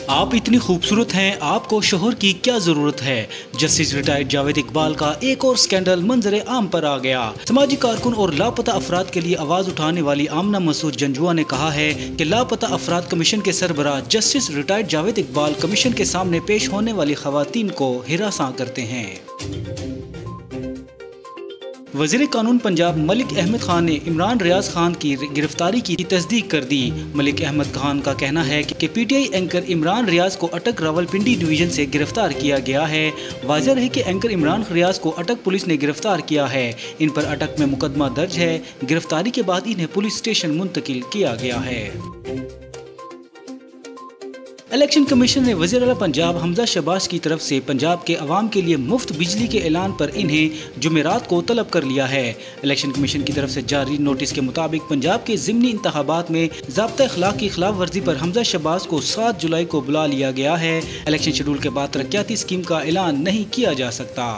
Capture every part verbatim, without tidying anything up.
आप इतनी खूबसूरत हैं, आपको शोहर की क्या जरूरत है। जस्टिस रिटायर्ड जावेद इकबाल का एक और स्कैंडल मंजरे आम पर आ गया। समाजी कारकुन और लापता अफराद के लिए आवाज उठाने वाली आमना मसूद जंजुआ ने कहा है कि लापता अफराद कमीशन के सरबराह justice retired Javed Iqbal commission के सामने पेश होने वाली खवातीन को हिरासा करते हैं। वज़ीर कानून पंजाब मलिक अहमद खान ने इमरान रियाज खान की गिरफ्तारी की तस्दीक कर दी। मलिक अहमद खान का कहना है कि पीटीआई एंकर इमरान रियाज को अटक रावलपिंडी डिवीजन से गिरफ्तार किया गया है। वाज़ेह है कि एंकर इमरान रियाज को अटक पुलिस ने गिरफ्तार किया है। इन पर अटक में मुकदमा दर्ज है। गिरफ्तारी के बाद इन्हें पुलिस स्टेशन मुंतकिल किया गया है। इलेक्शन कमीशन ने वज़ीर आला पंजाब हमजा शहबाज की तरफ से पंजाब के अवाम के लिए मुफ्त बिजली के ऐलान पर इन्हें जुमेरात को तलब कर लिया है। इलेक्शन कमीशन की तरफ से जारी नोटिस के मुताबिक पंजाब के ज़िमनी इंतखाबात में ज़ाब्ता इखलाक की खिलाफ वर्जी पर हमजा शहबाज को सात जुलाई को बुला लिया गया है। इलेक्शन शेड्यूल के बाद तरक्याती स्कीम का ऐलान नहीं किया जा सकता।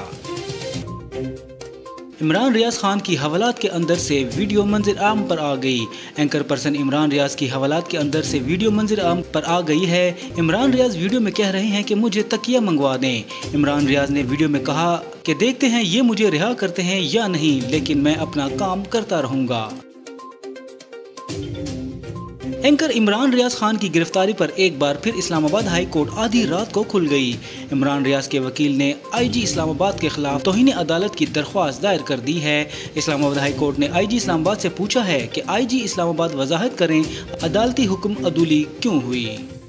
इमरान रियाज खान की हवालात के अंदर से वीडियो मंजर आम पर आ गई। एंकर पर्सन इमरान रियाज की हवालात के अंदर से वीडियो मंजर आम पर आ गई है। इमरान रियाज वीडियो में कह रहे हैं कि मुझे तकिया मंगवा दें। इमरान रियाज ने वीडियो में कहा कि देखते हैं ये मुझे रिहा करते हैं या नहीं, लेकिन मैं अपना काम करता रहूँगा। एंकर इमरान रियाज खान की गिरफ्तारी पर एक बार फिर इस्लामाबाद हाई कोर्ट आधी रात को खुल गई। इमरान रियाज के वकील ने आईजी इस्लामाबाद के खिलाफ तौहीन अदालत की दरख्वास्त दायर कर दी है। इस्लामाबाद हाई कोर्ट ने आईजी इस्लामाबाद से पूछा है कि आईजी इस्लामाबाद वजाहत करें, अदालती हुक्म अदूली क्यों हुई।